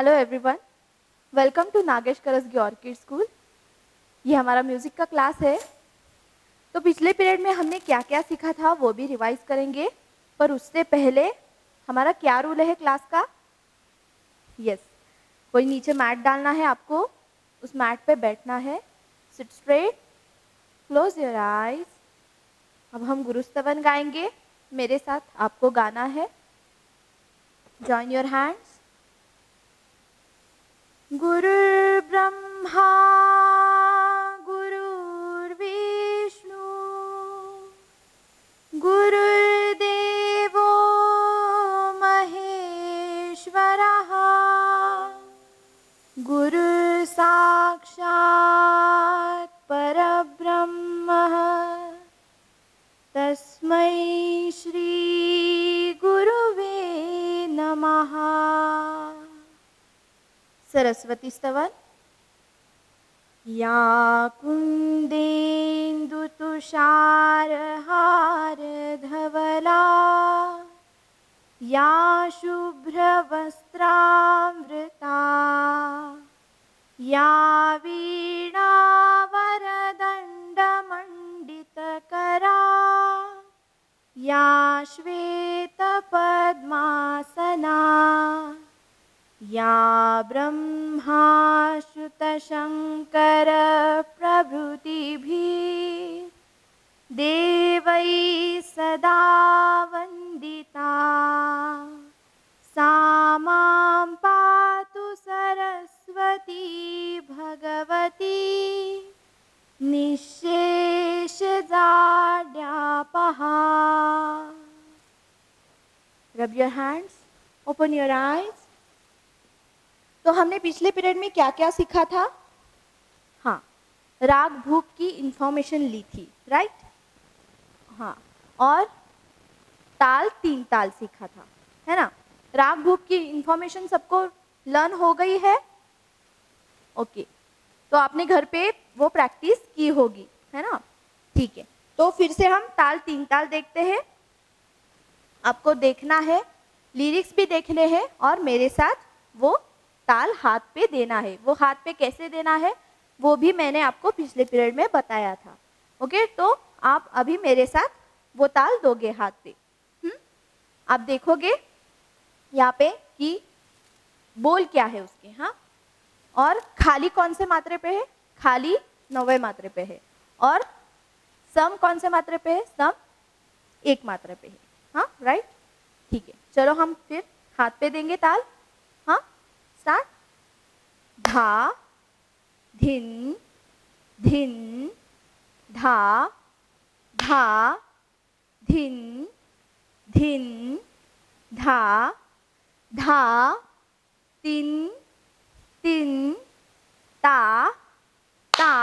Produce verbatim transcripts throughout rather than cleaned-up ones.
Hello everyone, welcome to Nagesh Karasagi orchid school. ये हमारा music का क्लास है। तो पिछले पीरियड में हमने क्या क्या सीखा था वो भी रिवाइज करेंगे, पर उससे पहले हमारा क्या रूल है क्लास का? यस, कोई नीचे मैट डालना है आपको, उस मैट पे बैठना है, sit straight, close your eyes. अब हम गुरुस्तवन गाएंगे, मेरे साथ आपको गाना है। Join your hands. गुरुर्ब्रह्मा गुरुर्विष्णु गुरुर्देवो महेश्वरः गुरुर्साक्षात् परब्रह्मः तस्मै श्री गुरुवे नमः। सरस्वती स्तवन। या कुन्देन्दुतुषारहारधवला या शुभ्रवस्त्रामृता या वीणावरदण्डमण्डितकरा या श्वेतपद्मासना या ब्रह्माच्युतशङ्कर प्रभृतिभिः देवैः सदा वन्दिता सा मां पातु Saraswati Bhagwati निःशेषजाड्यापहा। Rub your hands, open your eyes। तो हमने पिछले पीरियड में क्या क्या सीखा था? हाँ, राग भूप की इंफॉर्मेशन ली थी, राइट? हाँ, और ताल तीन ताल सीखा था, है ना? राग भूप की इंफॉर्मेशन सबको लर्न हो गई है? ओके, तो आपने घर पे वो प्रैक्टिस की होगी, है ना? ठीक है, तो फिर से हम ताल तीन ताल देखते हैं। आपको देखना है, लिरिक्स भी देखने हैं और मेरे साथ वो ताल हाथ पे देना है। वो हाथ पे कैसे देना है वो भी मैंने आपको पिछले पीरियड में बताया था। ओके, तो आप अभी मेरे साथ वो ताल दोगे हाथ पे। हम्म आप देखोगे यहाँ पे कि बोल क्या है उसके, हाँ, और खाली कौन से मात्रे पे है? खाली नौवे मात्रे पे है। और सम कौन से मात्रे पे है? सम एक मात्रा पे है। हाँ, राइट, ठीक है। चलो हम फिर हाथ पे देंगे ताल। हाँ, स्टार्ट। धा धिन धिन धा धा धिन धिन धा धा तिन तिन ता ता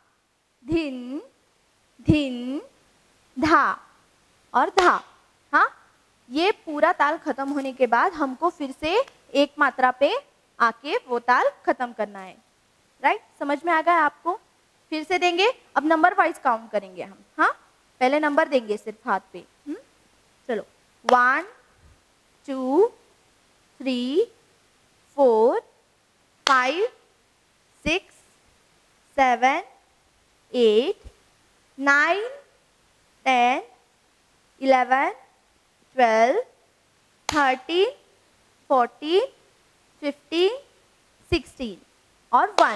धिन धिन धा और धा। हाँ, ये पूरा ताल खत्म होने के बाद हमको फिर से एक मात्रा पे आके वो ताल खत्म करना है, राइट? समझ में आ गया आपको? फिर से देंगे, अब नंबर वाइज काउंट करेंगे हम। हाँ, पहले नंबर देंगे सिर्फ हाथ पे। हुँ? चलो, one two three four five six seven eight nine ten eleven twelve thirteen fourteen fifteen sixteen और वन।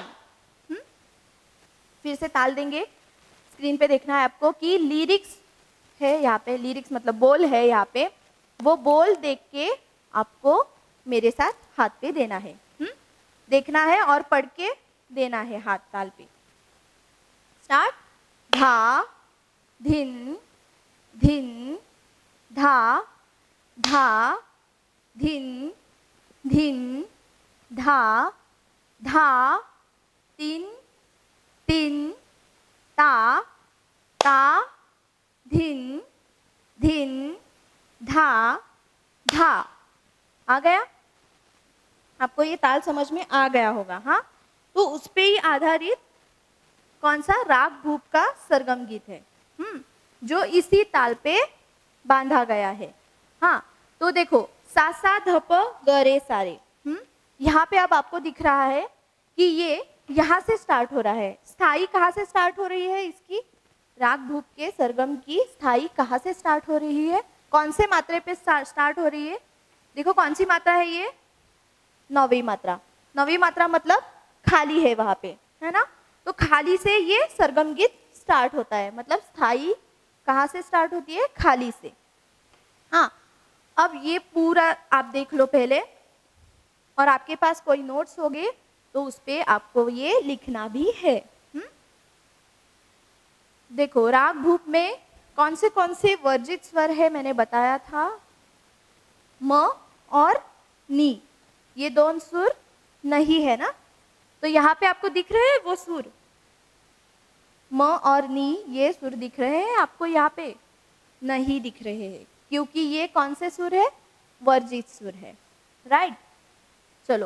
फिर से ताल देंगे। स्क्रीन पे देखना है आपको कि लिरिक्स है यहाँ पे, लिरिक्स मतलब बोल है यहाँ पे। वो बोल देख के आपको मेरे साथ हाथ पे देना है। हुँ? देखना है और पढ़ के देना है हाथ ताल पे। स्टार्ट। धा धिन धिन धा धा धिन धिन धा धा तिन तिन ता ता धिन धिन धा धा। आ गया? आपको ये ताल समझ में आ गया होगा। हाँ, तो उस पे ही आधारित कौन सा राग भूप का सरगम गीत है, हम्म जो इसी ताल पे बांधा गया है। हाँ, तो देखो सा सा ध प ग रे सा रे, हम्म यहाँ पे अब आपको दिख रहा है कि ये यहाँ से स्टार्ट हो रहा है। स्थाई कहाँ से स्टार्ट हो रही है इसकी? राग भूप के सरगम की स्थाई कहाँ से स्टार्ट हो रही है? कौन से मात्रे पे स्टार्ट हो रही है? देखो कौन सी मात्रा है ये? नौवीं मात्रा। नौवीं मात्रा मतलब खाली है वहां पे, है ना? तो खाली से ये सरगम गीत स्टार्ट होता है, मतलब स्थाई कहाँ से स्टार्ट होती है? खाली से। हाँ, अब ये पूरा आप देख लो पहले, और आपके पास कोई नोट्स होंगे तो उस पे आपको ये लिखना भी है। हुँ? देखो राग भूप में कौन से कौन से वर्जित स्वर है मैंने बताया था, म और नी, ये दोनों सुर नहीं है ना? तो यहाँ पे आपको दिख रहे हैं वो सुर, म और नी, ये सुर दिख रहे हैं आपको? यहाँ पे नहीं दिख रहे हैं, क्योंकि ये कौन से सुर है? वर्जित सुर है, राइट? चलो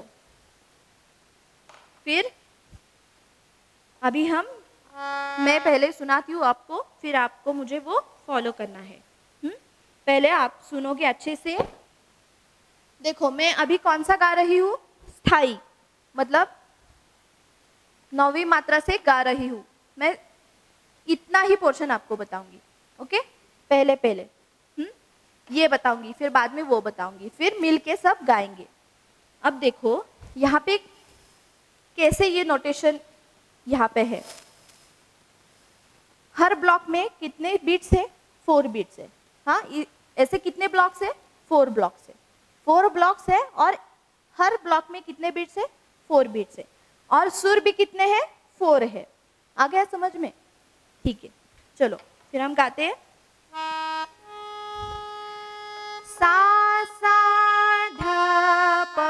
फिर अभी हम, मैं पहले सुनाती हूँ आपको, फिर आपको मुझे वो फॉलो करना है। हुँ? पहले आप सुनोगे अच्छे से। देखो मैं अभी कौन सा गा रही हूँ? स्थाई, मतलब नौवीं मात्रा से गा रही हूँ। मैं इतना ही पोर्शन आपको बताऊंगी, ओके? पहले पहले हुँ? ये बताऊंगी, फिर बाद में वो बताऊंगी, फिर मिलके सब गाएंगे। अब देखो यहाँ पे कैसे ये नोटेशन यहाँ पे है। हर ब्लॉक में कितने बीट्स है? फोर बीट्स है। हाँ, ऐसे कितने ब्लॉक्स है? फोर ब्लॉक्स है। फोर ब्लॉक्स है और हर ब्लॉक में कितने बीट्स है? फोर बीट्स है। और सुर भी कितने हैं? फोर है। आ गया समझ में? ठीक है, चलो फिर हम गाते हैं। सा सा धा पा,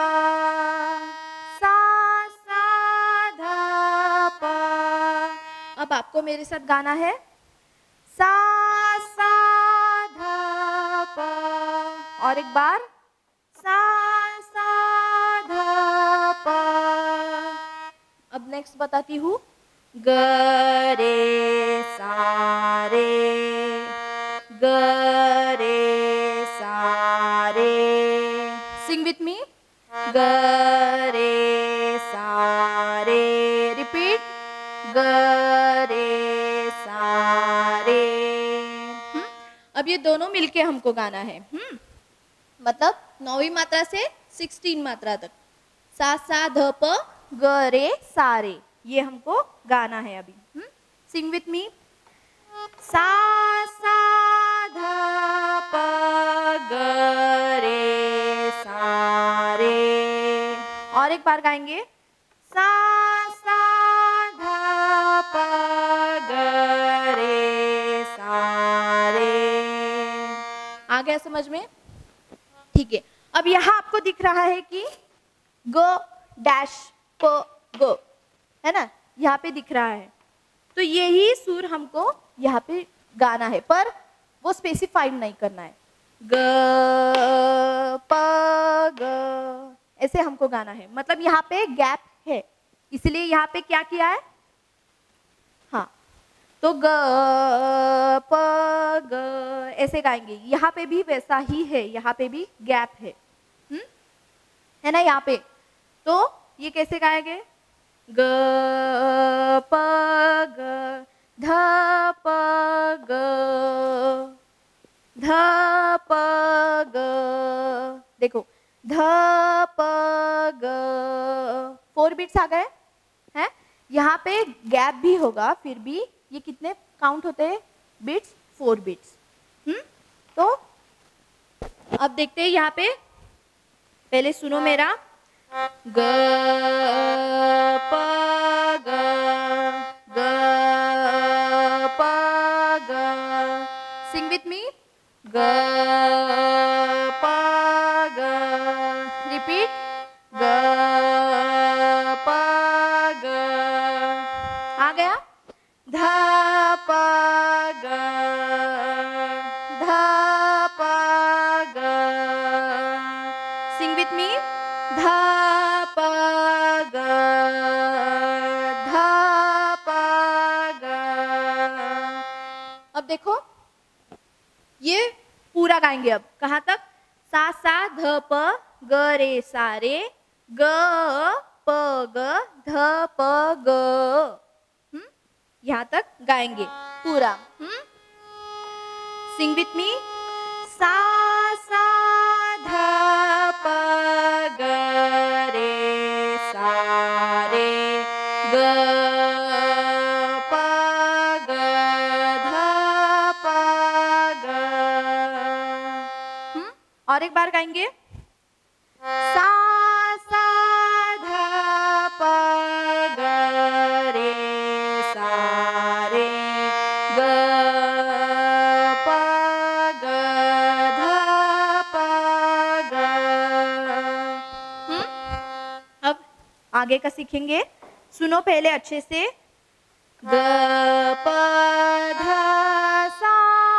सा सा धा पा। अब आपको मेरे साथ गाना है। सा सा धा पा, और एक बार सा सा धा पा। अब नेक्स्ट बताती हूँ। ग रे सा रे, ग रे सा रे। Sing with me. ग रे सा रे, रिपीट। ग रे सा रे। हुँ? अब ये दोनों मिलके हमको गाना है। हुँ? मतलब नौवीं मात्रा से सिक्सटीन मात्रा तक, सा सा ध प ग रे सा रे, ये हमको गाना है अभी। Sing with me. सा सा ध प ग रे सा रे। और एक बार गाएंगे। सा सा ध प ग रे सा रे। आ गया समझ में? ठीक है, अब यहाँ आपको दिख रहा है कि ग डैश प ग, है ना? यहाँ पे दिख रहा है, तो यही सुर हमको यहाँ पे गाना है, पर वो स्पेसिफाइड नहीं करना है। ग प ग, ऐसे हमको गाना है। मतलब यहाँ पे गैप है, इसलिए यहाँ पे क्या किया है? हाँ, तो ग प ग ऐसे गाएंगे। यहाँ पे भी वैसा ही है, यहाँ पे भी गैप है, हुँ? है ना यहाँ पे? तो ये कैसे गाएंगे? ग प ग ध प ग, ध प ग। देखो ध प ग, फोर बीट्स आ गए हैं। यहाँ पे गैप भी होगा, फिर भी ये कितने काउंट होते हैं बीट्स? Four beats. हम्म तो अब देखते हैं यहाँ पे, पहले सुनो मेरा। ग प ग, ग प ग। Sing with me. ग प ग, रिपीट। ग प ग। आ गया? ध प ग, ध प ग। Sing with me. ध प ग, ध प ग। अब देखो ये पूरा गाएंगे। अब कहाँ तक? सा सा ध प ग रे सा रे, ग प ग ध प ग। हम्म, यहाँ तक गाएंगे पूरा। हम्म, सिंग विथ मी। सा सा ध प ग रे सा रे ग प ग ध प ग। हम्म, और एक बार गाएंगे। सा सा ध प ग रे सा रे ग प ग ध प ग। हम्म, अब आगे का सीखेंगे, सुनो पहले अच्छे से। ग प ध सा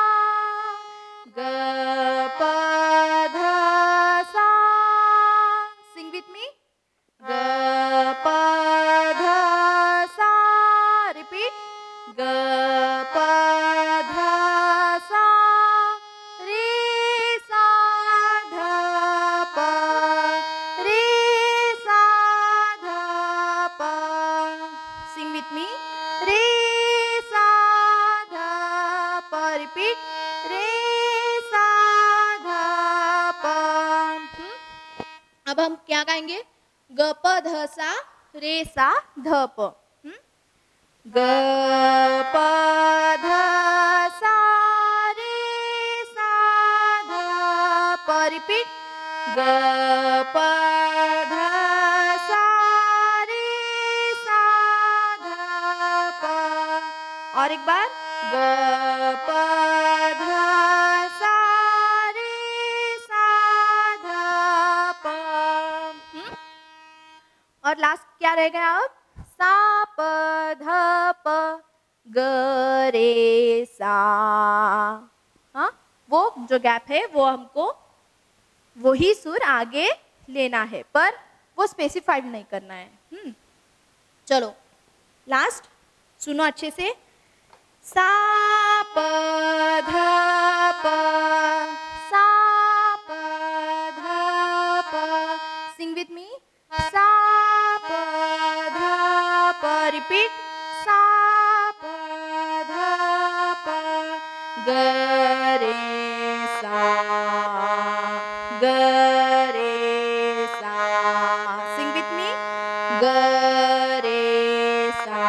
ग प ध सा। Sing with me. ग प ध सा। रिपीट। ग प ध सा रे सा ध प रे सा ध प। Sing with me. रे सा ध प। रिपीट। रे सा ध प। हम्म, अब हम क्या गाएंगे? ग प ध सा रे सा ध प। हम्म, ग प ध सा रे सा ध प। रिपीट। ग प ध सा रे सा ध प। और एक बार। ग प ध सा रे सा ध प। हम्म, और लास्ट क्या रह गया अब? सा प ध प ग रे सा। हाँ, वो जो गैप है वो हमको वही सुर आगे लेना है, पर वो स्पेसिफाइड नहीं करना है। हम्म, चलो लास्ट सुनो अच्छे से। सा प ध प सा प ध प। Sing with me. सा प ध प। रिपीट। सा प ध प ग रे सा ग रे सा। Sing with me. ग रे सा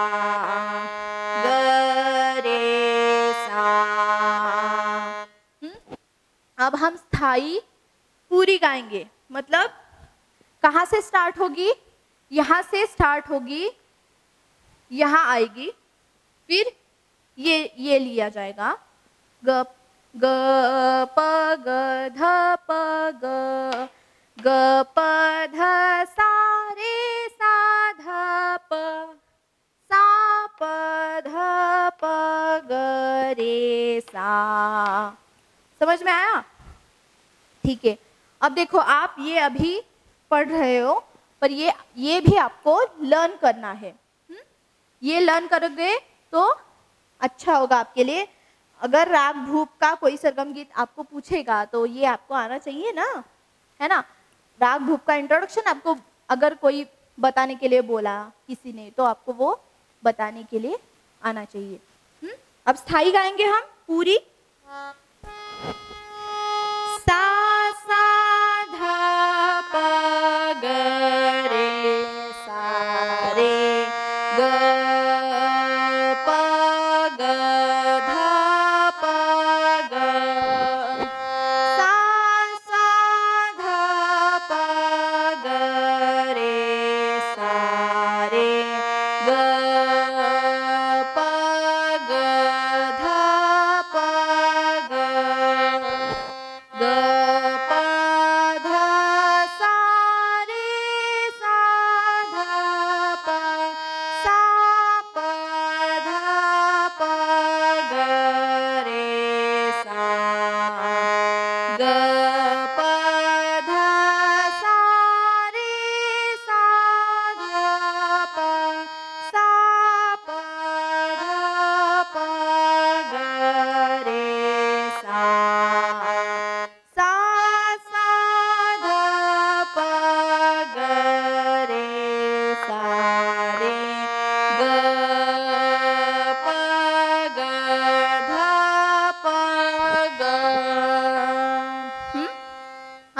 ग रे सा। हम्म, अब हम स्थाई पूरी गाएंगे, मतलब कहाँ से स्टार्ट होगी? यहाँ से स्टार्ट होगी, यहाँ आएगी, फिर ये ये लिया जाएगा। ग ग प ग ध प ग ग प ध सा रे सा ध प सा प ध प ग रे सा। समझ में आया? ठीक है, अब देखो आप ये अभी पढ़ रहे हो, पर ये ये भी आपको लर्न करना है। हुँ? ये लर्न करोगे तो अच्छा होगा आपके लिए। अगर राग भूप का कोई सरगम गीत आपको पूछेगा तो ये आपको आना चाहिए ना, है ना? राग भूप का इंट्रोडक्शन आपको अगर कोई बताने के लिए बोला किसी ने, तो आपको वो बताने के लिए आना चाहिए। हुँ? अब स्थाई गाएंगे हम पूरी। सा सा ध प ग रे सा रे ग प ग ध प ग। सा सा ध प ग रे सा रे ग प ग ध प ग।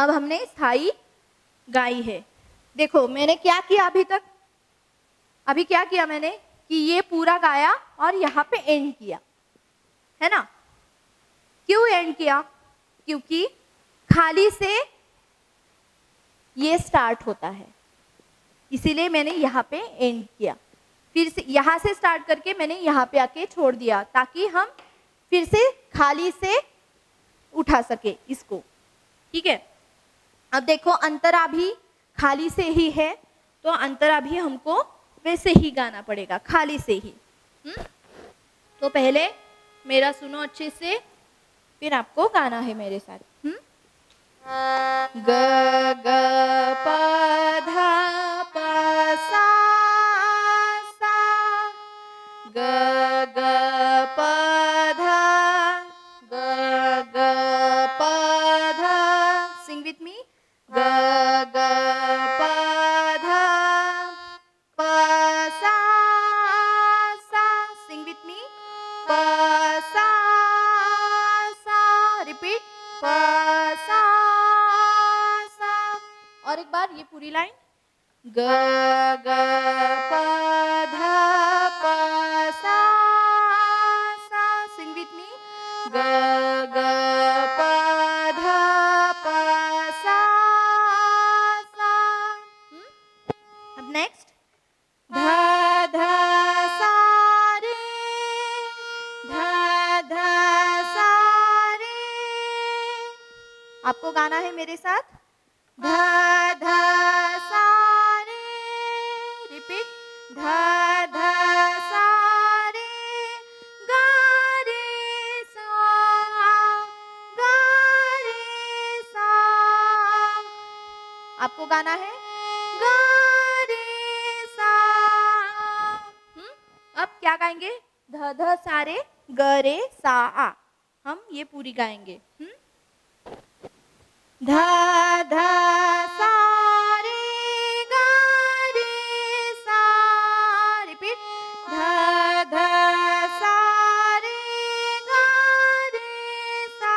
अब हमने स्थाई गाई है। देखो मैंने क्या किया अभी तक, अभी क्या किया मैंने कि ये पूरा गाया और यहाँ पे एंड किया, है ना। क्यों एंड किया? क्योंकि खाली से ये स्टार्ट होता है, इसीलिए मैंने यहाँ पे एंड किया। फिर से यहाँ से स्टार्ट करके मैंने यहाँ पे आके छोड़ दिया, ताकि हम फिर से खाली से उठा सके इसको, ठीक है। अब देखो अंतरा भी खाली से ही है, तो अंतरा भी हमको वैसे ही गाना पड़ेगा, खाली से ही। हुँ? तो पहले मेरा सुनो अच्छे से, फिर आपको गाना है मेरे साथ। हुँ? ग ग प ध प सा सा, ग ग प ध, ग ग प ध, सिंग विथ मी, ग ग प ध प सा सा, सिंग विथ मी, प सा सा, रिपीट, प सा सा। और एक बार ये पूरी लाइन, ग ग प ध प सा सा, सिंग विथ मी, ग ग प ध प सा सा। अब नेक्स्ट, ध ध सा रे, ध ध सा रे। आपको गाना है मेरे साथ, ध ध सा रे, रिपीट, ध ध सा रे, गा रे सा, गा रे सा। आपको गाना है गा रे सा। हुँ? अब क्या गाएंगे? ध ध सा रे, ग रे सा आ, हम ये पूरी गाएंगे। हुँ? ध ध सा रे, गा रे सा, रिपीट, ध ध सा रे, गा रे सा।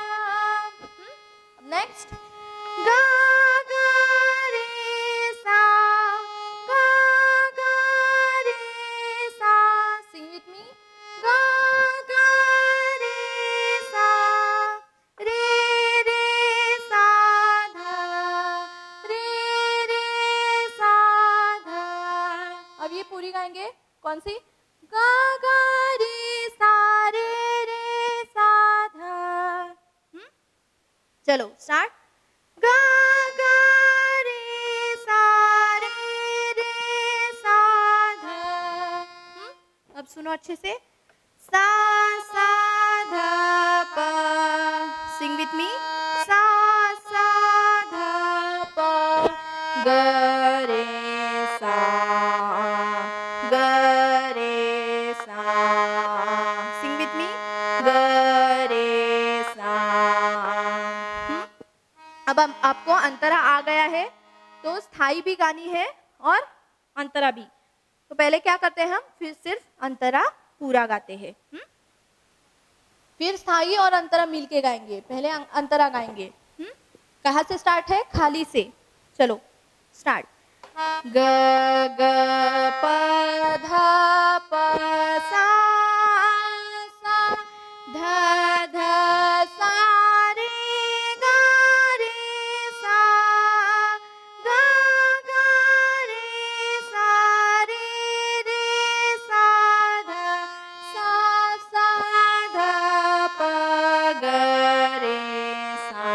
नेक्स्ट, गा गा रे सा, गा गा रे सा, सिंग विथ मी, गा गा रे सा, रे रे सा ध, रे रे सा ध। अब ये पूरी गाएंगे, कौन सी? गा गा रे सा, रे रे सा ध। हुँ? चलो स्टार्ट, गा गा रे सा, रे रे सा ध। हुँ? अब सुनो अच्छे से, सा सा ध प, सिंग विथ मी, सा सा ध प, ग रे सा, ग रे सा, सिंग विथ मी, ग रे सा। हुँ? अब हम आपको अंतरा आ गया है, तो स्थाई भी गानी है और अंतरा भी। तो पहले क्या करते हैं हम, फिर सिर्फ अंतरा पूरा गाते हैं। हुँ? फिर स्थाई और अंतरा मिलके गाएंगे, पहले अंतरा गाएंगे। हुँ? कहाँ से स्टार्ट है? खाली से। चलो स्टार्ट, ग ग प ध प सा सा, ध ध सा रे, गा रे सा, गा गा रे सा, रे रे सा ध, सा सा ध प, ग रे सा।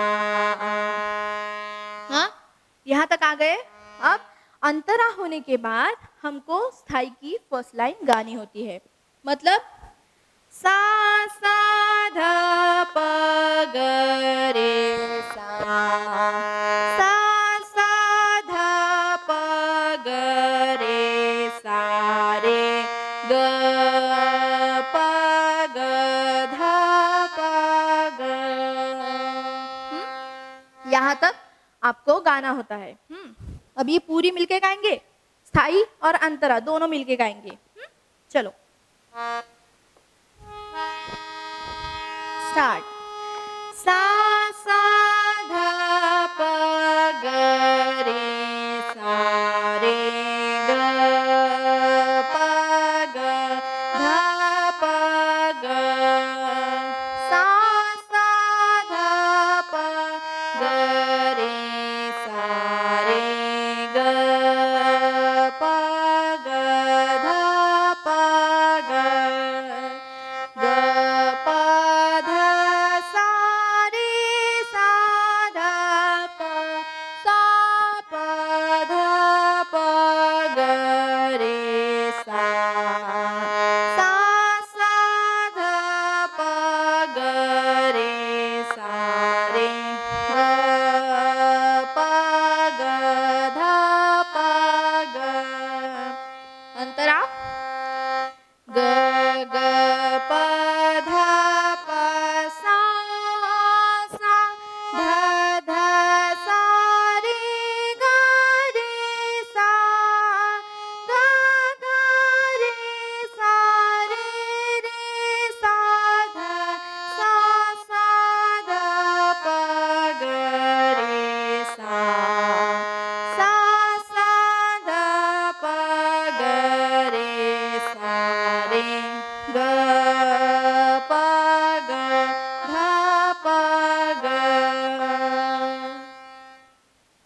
हाँ, यहाँ तक आ गए। अब अंतरा होने के बाद हमको स्थाई की फर्स्ट लाइन गानी होती है, मतलब सा सा ध प ग रे सा, सा सा ध प ग रे सा, रे ग प ग ध प ग। हुँ? यहाँ तक आपको गाना होता है। हुँ? अब ये पूरी मिलके गाएंगे, स्थाई और अंतरा दोनों मिलके गाएंगे। हुँ? चलो स्टार्ट, सा सा ध प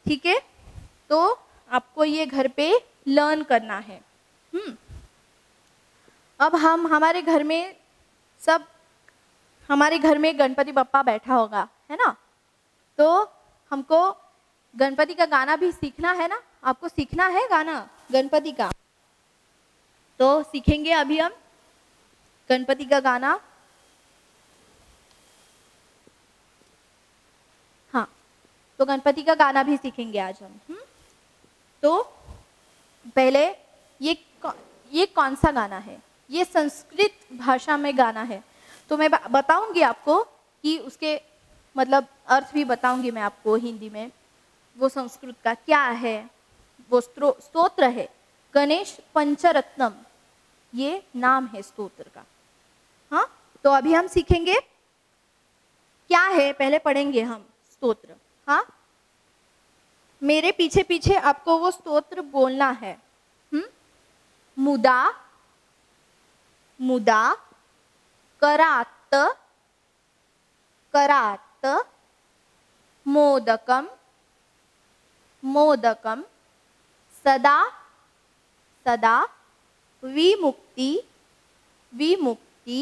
ठीक है, तो आपको ये घर पे लर्न करना है। हम्म अब हम हमारे घर में सब हमारे घर में गणपति बप्पा बैठा होगा, है ना, तो हमको गणपति का गाना भी सीखना है ना, आपको सीखना है गाना गणपति का, तो सीखेंगे अभी हम गणपति का गाना। हाँ, तो गणपति का गाना भी सीखेंगे आज हम। हुँ? तो पहले ये ये कौन सा गाना है, ये संस्कृत भाषा में गाना है, तो मैं बताऊंगी आपको कि उसके मतलब अर्थ भी बताऊंगी मैं आपको हिंदी में, वो संस्कृत का क्या है। वो स्तोत्र है गणेश पंचरत्नम, ये नाम है स्तोत्र का। हाँ, तो अभी हम सीखेंगे क्या है, पहले पढ़ेंगे हम स्तोत्र। हाँ, मेरे पीछे पीछे आपको वो स्तोत्र बोलना है। हम्म मुदा मुदा करात करात मोदकम मोदकम सदा सदा विमुक्ति विमुक्ति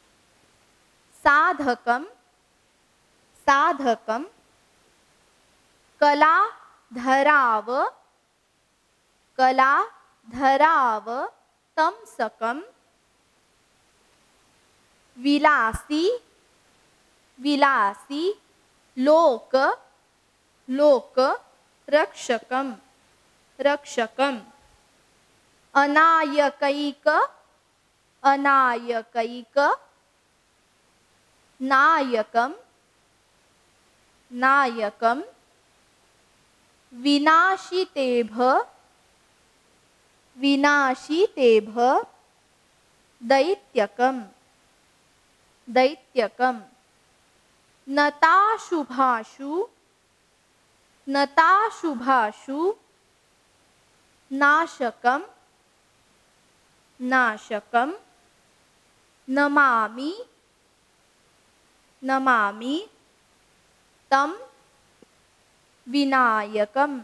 साधकम साधकम कला धराव कला धराव तमसकम विलासी विलासी लोक लोक रक्षकम रक्षकम अनायकैक अनायकैक नायकम नायकम विनाशितेभ विनाशितेभ दैत्यकम दैत्यकम नताशुभाशु नताशुभाशु नाशकम नाशकम नमामि नमामि तम विनायकम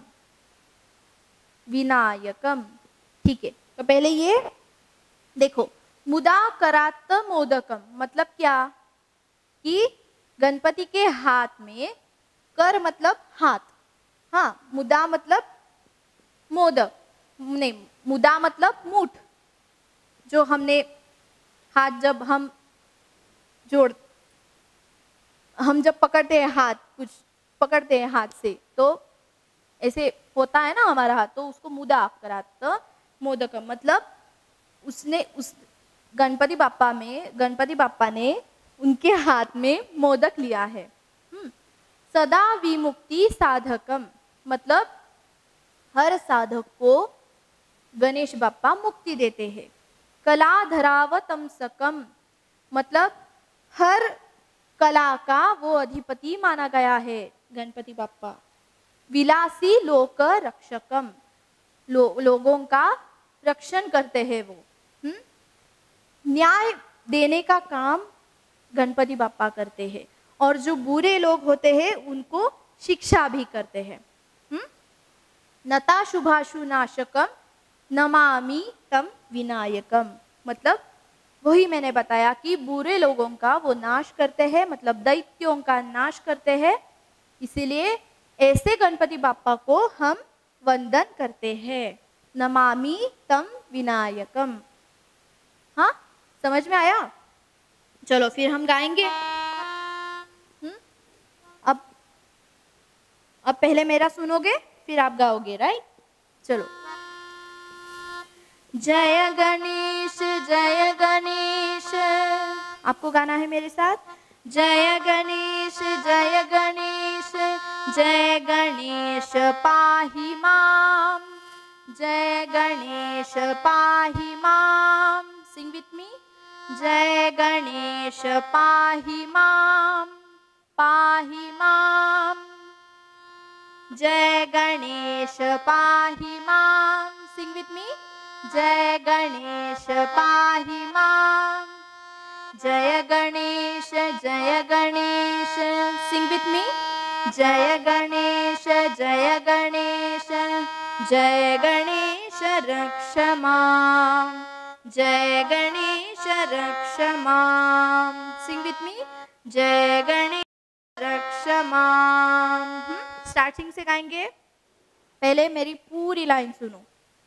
विनायकम। ठीक है, तो पहले ये देखो, मुदा करात मोदकम मतलब क्या कि गणपति के हाथ में, कर मतलब हाथ, हाँ, मुदा मतलब मोदक नहीं, मुदा मतलब मुठ, जो हमने हाथ जब हम जोड़ हम जब पकड़ते हैं हाथ, कुछ पकड़ते हैं हाथ से तो ऐसे होता है ना हमारा हाथ, तो उसको मुदा करात मोदकम मतलब उसने उस गणपति बाप्पा में गणपति बाप्पा ने उनके हाथ में मोदक लिया है। सदा विमुक्ति साधकम मतलब हर साधक को गणेश बाप्पा मुक्ति देते हैं। कला धराव तमसकम मतलब हर कला का वो अधिपति माना गया है गणपति बाप्पा। विलासी लोक रक्षकम लो, लोगों का रक्षण करते हैं वो। हुँ? न्याय देने का काम गणपति बाप्पा करते हैं और जो बुरे लोग होते हैं उनको शिक्षा भी करते हैं। नता शुभाशु नाशकम नमामि तम विनायकम मतलब वही मैंने बताया कि बुरे लोगों का वो नाश करते हैं, मतलब दैत्यों का नाश करते हैं, इसीलिए ऐसे गणपति बाप्पा को हम वंदन करते हैं। नमामि तम विनायकम। हाँ, समझ में आया? चलो फिर हम गाएंगे। हम्म अब अब पहले मेरा सुनोगे फिर आप गाओगे, राइट? चलो। जय गणेश जय गणेश, आपको गाना है मेरे साथ। जय गणेश जय गणेश, जय गणेश पाहि माम, जय गणेश पाहि माम। Sing with me. जय गणेश पाहि माम पाहि माम, जय गणेश पाहि माम। Sing with me. जय गणेश पाहि माम, जय गणेश जय गणेश। सिंग विथ मी। जय गणेश जय जय गणेश जय गणेश रक्ष मां, जय गणेश रक्ष मां। सिंग विथ मी, जय गणेश रक्ष मां। स्टार्टिंग से गाएंगे, पहले मेरी पूरी लाइन सुनो।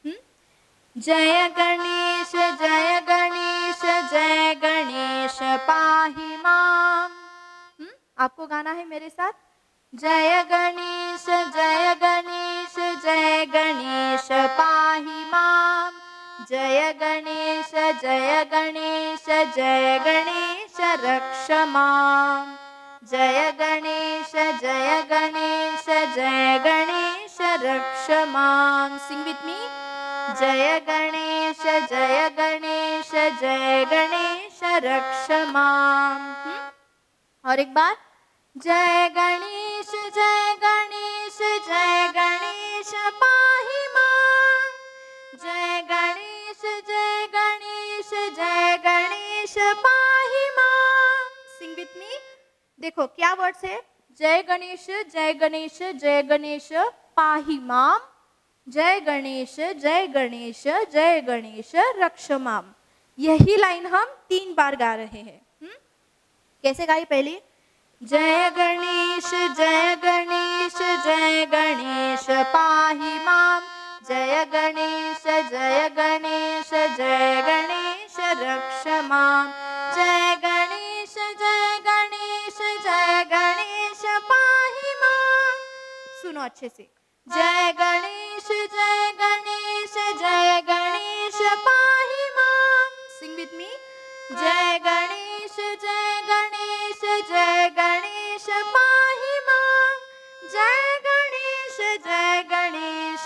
जय गणेश जय गणेश जय गणेश पाहि मां। आपको गाना है मेरे साथ। जय गणेश जय गणेश जय गणेश पाहि मां, जय गणेश जय गणेश जय गणेश रक्ष मां, जय गणेश जय गणेश जय गणेश रक्ष मां। सिंग विथ मी, जय गणेश जय गणेश जय गणेश रक्ष मां। और एक बार, जय गणेश जय गणेश जय गणेश पाहि मां, जय गणेश जय गणेश जय गणेश पाहि मां। सिंग विथ मी, देखो क्या वर्ड्स है, जय गणेश जय गणेश जय गणेश पाहि मां, जय गणेश जय गणेश जय गणेश रक्ष मां। यही लाइन हम तीन बार गा रहे हैं। हुँ? कैसे गाई पहले, जय गणेश जय गणेश जय गणेश पाहि मां, जय गणेश जय गणेश जय गणेश रक्ष मां, जय गणेश जय गणेश जय गणेश पाहि मां। सुनो अच्छे से, जय गणेश जय गणेश जय गणेश पाहि मां। सिंग विथ मी, जय गणेश जय गणेश जय गणेश पाहि मां, जय गणेश जय गणेश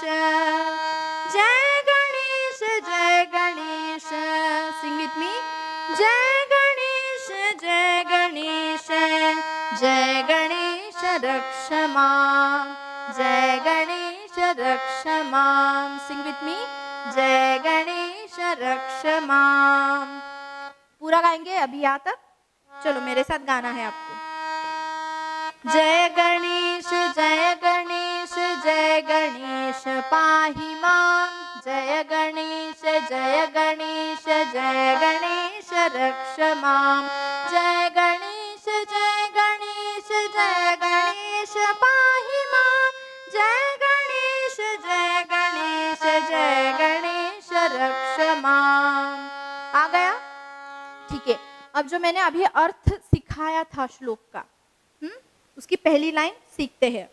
जय गणेश जय गणेश। सिंग विथ मी, जय गणेश जय गणेश जय गणेश रक्ष मां, जय गणेश रक्ष मां। सिंग विथ मी, जय गणेश रक्ष मां। पूरा गाएंगे अभी यहाँ तक। चलो मेरे साथ गाना है आपको। जय गणेश जय गणेश जय गणेश पाहि मां, जय गणेश जय गणेश जय गणेश रक्ष मां, जय गणेश जय गणेश जय गणेश पाहि मां, जय गणेश जय गणेश जय गणेश रक्ष मां। आ गया? ठीक है। अब जो मैंने अभी अर्थ सिखाया था श्लोक का, हुँ? उसकी पहली लाइन सीखते हैं।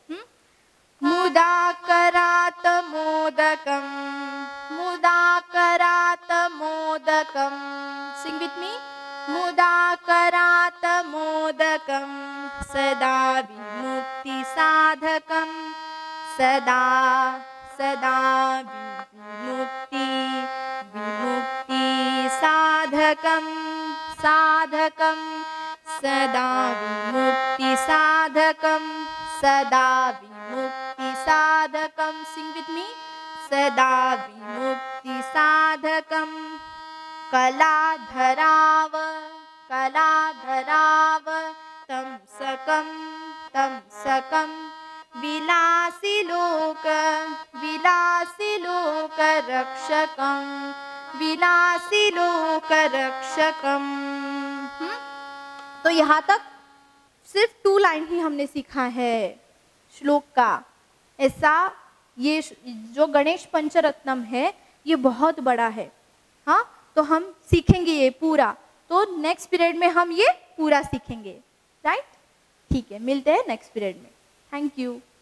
मुदाकरात मोदकम, मुदाकरात मोदकम। सिंग विथ मी, मुदाकरात मोदकम सदा विमुक्ति साधकम, सदा सदा विमुक्ति विमुक्ति साधकम, साधकम सदा विमुक्ति साधकम, सदा विमुक्ति साधकम। सिंग विथ मी, सदा विमुक्ति साधकम। कलाधराव कलाधराव तमसकम तमसकम, विलासी लोक विलासी लोक रक्षकम, विलासी लोक रक्षकम। तो यहाँ तक सिर्फ टू लाइन ही हमने सीखा है श्लोक का। ऐसा ये जो गणेश पंचरत्नम है ये बहुत बड़ा है। हाँ, तो हम सीखेंगे ये पूरा, तो नेक्स्ट पीरियड में हम ये पूरा सीखेंगे, राइट? ठीक है, मिलते हैं नेक्स्ट पीरियड में। Thank you.